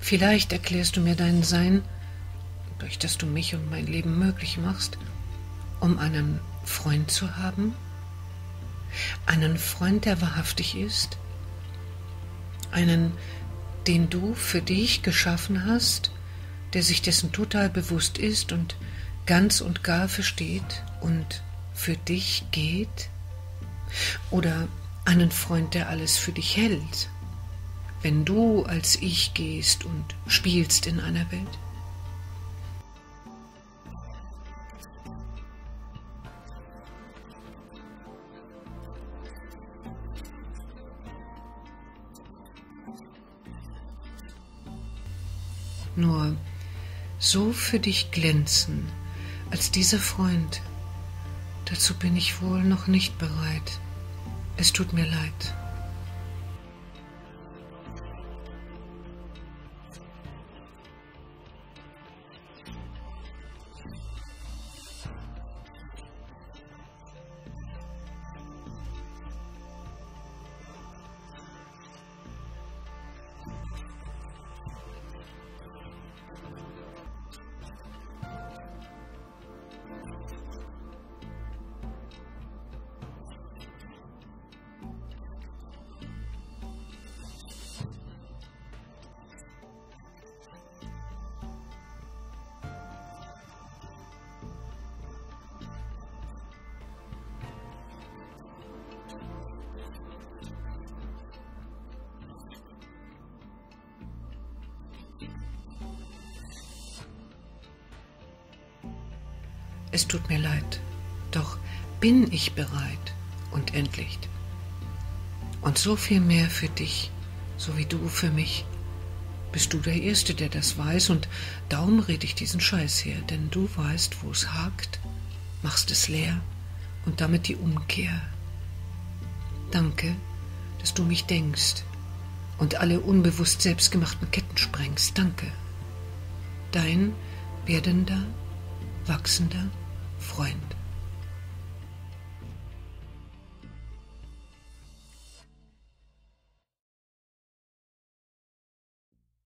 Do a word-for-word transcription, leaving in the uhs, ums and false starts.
Vielleicht erklärst du mir dein Sein, durch das du mich und mein Leben möglich machst, um einen Freund zu haben? Einen Freund, der wahrhaftig ist? Einen, den du für dich geschaffen hast, der sich dessen total bewusst ist und ganz und gar versteht und für dich geht? Oder einen Freund, der alles für dich hält, wenn du als Ich gehst und spielst in einer Welt? Nur so für dich glänzen als dieser Freund, dazu bin ich wohl noch nicht bereit. Es tut mir leid. Es tut mir leid, doch bin ich bereit und endlich. Und so viel mehr für dich, so wie du für mich. Bist du der Erste, der das weiß, und darum rede ich diesen Scheiß her, denn du weißt, wo es hakt, machst es leer und damit die Umkehr. Danke, dass du mich denkst und alle unbewusst selbstgemachten Ketten sprengst. Danke. Dein werdender, wachsender Freund.